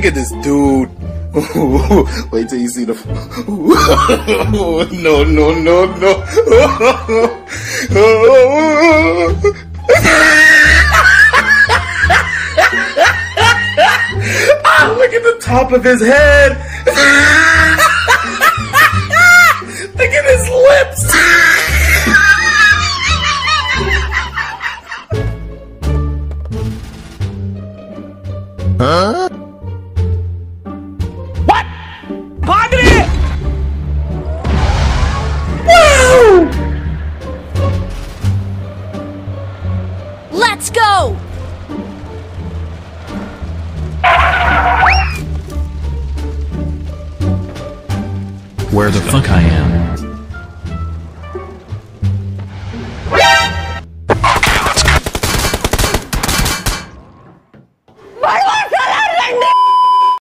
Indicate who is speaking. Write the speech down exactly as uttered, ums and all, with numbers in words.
Speaker 1: Look at this dude. Wait till you see the. No, no, no, no. Ah, look at the top of his head. Look at his lips.
Speaker 2: Huh?
Speaker 3: What? Padre!
Speaker 1: Woo!
Speaker 4: Let's go!
Speaker 2: Where the fuck I am?